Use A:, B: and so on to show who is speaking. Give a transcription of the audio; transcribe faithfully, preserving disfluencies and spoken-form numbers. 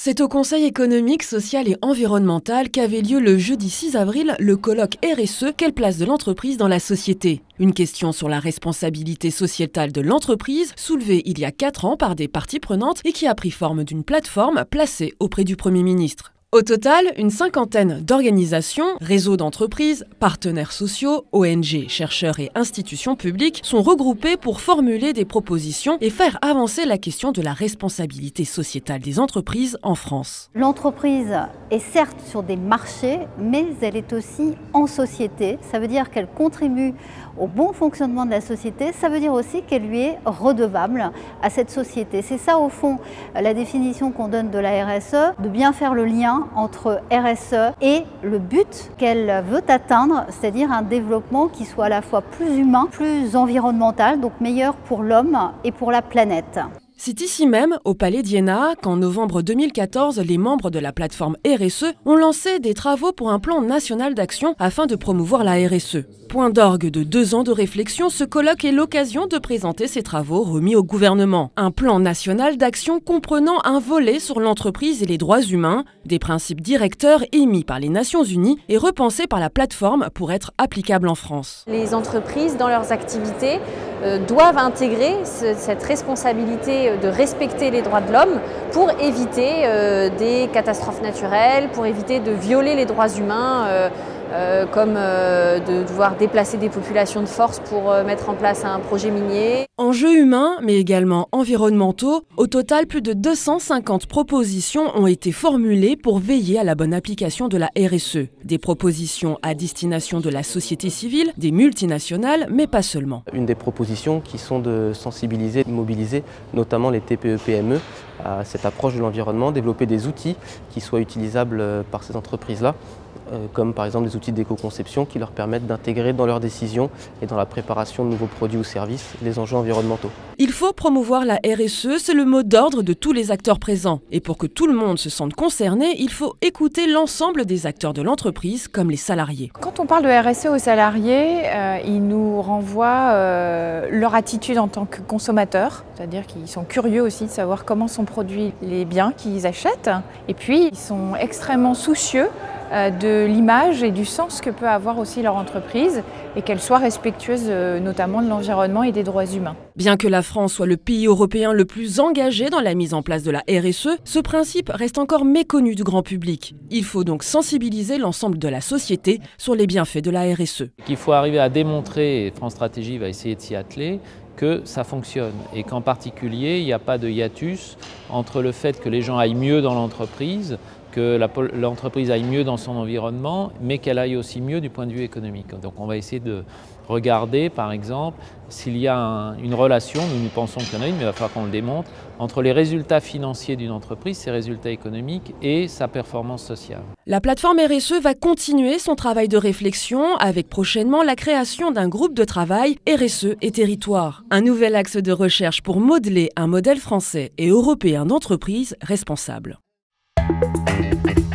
A: C'est au Conseil économique, social et environnemental qu'avait lieu le jeudi six avril le colloque R S E « Quelle place de l'entreprise dans la société ?» Une question sur la responsabilité sociétale de l'entreprise soulevée il y a quatre ans par des parties prenantes et qui a pris forme d'une plateforme placée auprès du Premier ministre. Au total, une cinquantaine d'organisations, réseaux d'entreprises, partenaires sociaux, O N G, chercheurs et institutions publiques sont regroupés pour formuler des propositions et faire avancer la question de la responsabilité sociétale des entreprises en France.
B: L'entreprise est certes sur des marchés, mais elle est aussi en société. Ça veut dire qu'elle contribue au bon fonctionnement de la société. Ça veut dire aussi qu'elle lui est redevable à cette société. C'est ça, au fond, la définition qu'on donne de la R S E, de bien faire le lien entre R S E et le but qu'elle veut atteindre, c'est-à-dire un développement qui soit à la fois plus humain, plus environnemental, donc meilleur pour l'homme et pour la planète.
A: C'est ici même, au Palais d'Iéna, qu'en novembre deux mille quatorze, les membres de la plateforme R S E ont lancé des travaux pour un plan national d'action afin de promouvoir la R S E. Point d'orgue de deux ans de réflexion, ce colloque est l'occasion de présenter ces travaux remis au gouvernement. Un plan national d'action comprenant un volet sur l'entreprise et les droits humains, des principes directeurs émis par les Nations Unies et repensés par la plateforme pour être applicables en France.
C: Les entreprises, dans leurs activités, euh, doivent intégrer ce, cette responsabilité de respecter les droits de l'homme pour éviter euh, des catastrophes naturelles, pour éviter de violer les droits humains, euh, euh, comme euh, de devoir déplacer des populations de force pour euh, mettre en place un projet minier.
A: Enjeux humains, mais également environnementaux, au total plus de deux cent cinquante propositions ont été formulées pour veiller à la bonne application de la R S E. Des propositions à destination de la société civile, des multinationales, mais pas seulement.
D: Une des propositions qui sont de sensibiliser, de mobiliser notamment les T P E P M E à cette approche de l'environnement, développer des outils qui soient utilisables par ces entreprises-là, comme par exemple des outils d'éco-conception qui leur permettent d'intégrer dans leurs décisions et dans la préparation de nouveaux produits ou services les enjeux environnementaux.
A: Il faut promouvoir la R S E, c'est le mot d'ordre de tous les acteurs présents. Et pour que tout le monde se sente concerné, il faut écouter l'ensemble des acteurs de l'entreprise, comme les salariés.
E: Quand on parle de R S E aux salariés, euh, ils nous renvoient euh, leur attitude en tant que consommateurs, c'est-à-dire qu'ils sont curieux aussi de savoir comment sont produits les biens qu'ils achètent. Et puis, ils sont extrêmement soucieux de l'image et du sens que peut avoir aussi leur entreprise et qu'elle soit respectueuse notamment de l'environnement et des droits humains.
A: Bien que la France soit le pays européen le plus engagé dans la mise en place de la R S E, ce principe reste encore méconnu du grand public. Il faut donc sensibiliser l'ensemble de la société sur les bienfaits de la R S E.
F: Il faut arriver à démontrer, et France Stratégie va essayer de s'y atteler, que ça fonctionne et qu'en particulier, il n'y a pas de hiatus entre le fait que les gens aillent mieux dans l'entreprise, que l'entreprise aille mieux dans son environnement, mais qu'elle aille aussi mieux du point de vue économique. Donc on va essayer de regarder, par exemple, s'il y a un, une relation, nous nous pensons qu'il y en a une, mais il va falloir qu'on le démontre, entre les résultats financiers d'une entreprise, ses résultats économiques et sa performance sociale.
A: La plateforme R S E va continuer son travail de réflexion avec prochainement la création d'un groupe de travail R S E et territoire. Un nouvel axe de recherche pour modeler un modèle français et européen d'entreprise responsable. Thank you.